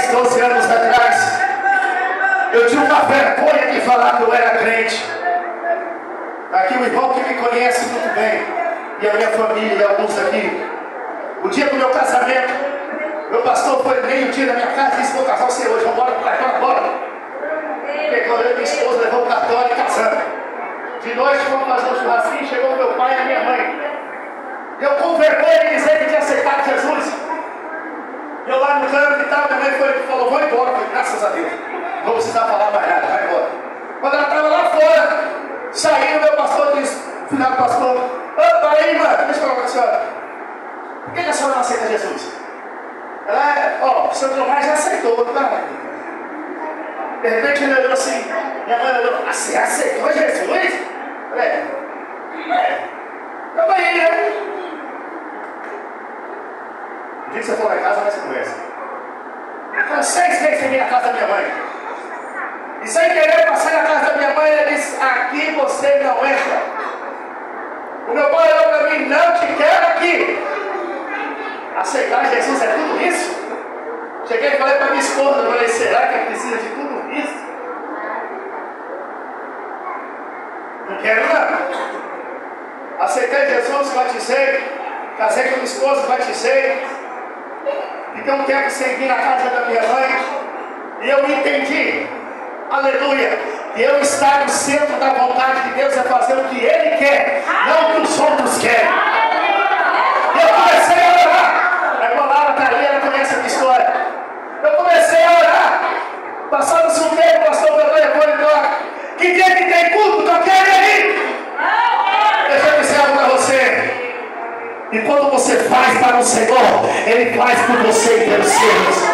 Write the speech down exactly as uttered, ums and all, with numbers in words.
doze anos atrás, eu tinha uma vergonha de falar que eu era crente. Aqui o irmão que me conhece muito bem, e a minha família e alguns aqui. O dia do meu casamento, meu pastor foi meio-dia na minha casa e disse: vou casar você hoje, vamos embora para o cartório, bora. Pegou eu e minha esposa, levou o cartório e casamos. De noite fomos fazer um churrasquinho, chegou meu pai e a minha mãe. Eu com vergonha de dizer que tinha aceitado Jesus. Eu lá no canto e tal, minha mãe foi, falou: vou embora. Eu falei: graças a Deus, não vou precisar falar mais nada, vai embora. Quando ela estava lá fora, saindo, meu pastor disse, filho do pastor: opa aí, mano, deixa eu falar com a senhora. Por que a senhora não aceita Jesus? Ela é, ó, o senhor Tomás já aceitou, tá? De repente ele olhou assim, minha mãe olhou: ah, você aceitou Jesus? Eu falei: é, calma aí, né? O dia que você for na casa, nós se conhece. Foram seis meses sem vir na casa da minha mãe. E sem querer passar na casa da minha mãe, ela disse: aqui você não entra. O meu pai olhou para mim: não te quero aqui. Aceitar Jesus é tudo isso? Cheguei e falei para minha esposa, eu falei: será que precisa de tudo isso? Não quero não. Aceitei Jesus, batizei, casei com minha esposa, batizei. Fiquei um tempo sem vir na casa da minha mãe. E eu entendi, aleluia, que eu estar no centro da vontade de Deus é fazer o que Ele quer, não o que os outros querem. E eu comecei a orar. A irmã Laura está ali, ela conhece a minha história. Eu comecei a orar. Passando-se um tempo, o pastor meu telefone toca: que dia que tem culto, que eu quero ir. Deixa eu dizer algo para você. E quando você faz para o Senhor, Ele faz por você e pelos seus.